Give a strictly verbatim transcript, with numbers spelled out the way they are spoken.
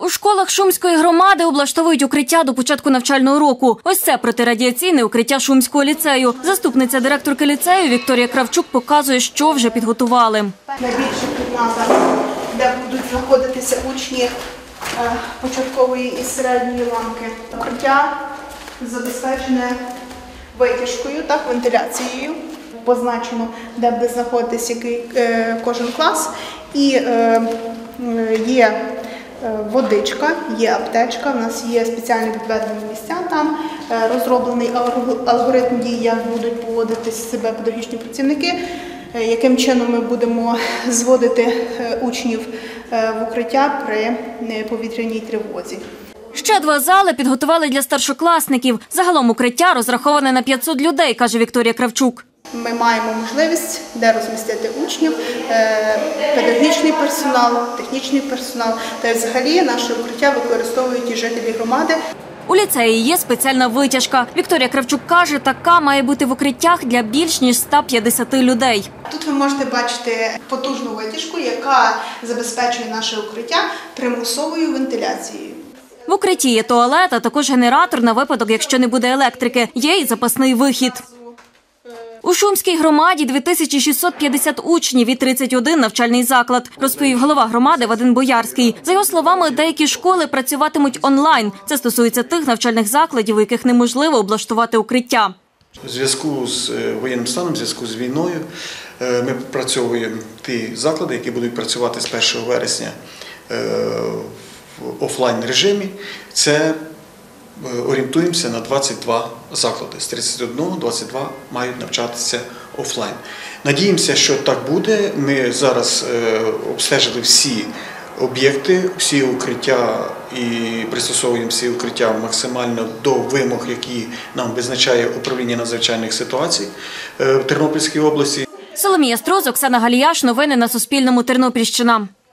У школах Шумської громади облаштовують укриття до початку навчального року. Ось це протирадіаційне укриття Шумського ліцею. Заступниця директорки ліцею Вікторія Кравчук показує, що вже підготували. Найбільша кімната, де будуть знаходитися учні початкової і середньої ланки. Укриття забезпечене витяжкою, так, вентиляцією. Позначено, де буде знаходитися який, е, кожен клас. І е, є водичка, є аптечка, у нас є спеціально відведені місця, там е, розроблений алгоритм дій, як будуть поводити себе педагогічні працівники, е, яким чином ми будемо зводити е, учнів е, в укриття при е, повітряній тривозі. Ще два зали підготували для старшокласників. Загалом укриття розраховане на п'ятсот людей, каже Вікторія Кравчук. Ми маємо можливість, де розмістити учнів, педагогічний персонал, технічний персонал. Та й взагалі наше укриття використовують і жителі громади. У ліцеї є спеціальна витяжка. Вікторія Кравчук каже, така має бути в укриттях для більш ніж ста п'ятдесяти людей. Тут ви можете бачити потужну витяжку, яка забезпечує наше укриття примусовою вентиляцією. В укритті є туалет, а також генератор на випадок, якщо не буде електрики. Є і запасний вихід. У Шумській громаді дві тисячі шістсот п'ятдесят учнів і тридцять один навчальний заклад, розповів голова громади Вадим Боярський. За його словами, деякі школи працюватимуть онлайн. Це стосується тих навчальних закладів, у яких неможливо облаштувати укриття. У зв'язку з воєнним станом, у зв'язку з війною ми пропрацьовуємо ті заклади, які будуть працювати з першого вересня в офлайн режимі. Це орієнтуємося на двадцять два заклади. З тридцяти одного двадцять два мають навчатися офлайн. Надіємося, що так буде. Ми зараз обстежили всі об'єкти, всі укриття і пристосовуємо всі укриття максимально до вимог, які нам визначає управління надзвичайних ситуацій в Тернопільській області. Соломія Строз, Оксана Галіяш. Новини на Суспільному. Тернопільщина.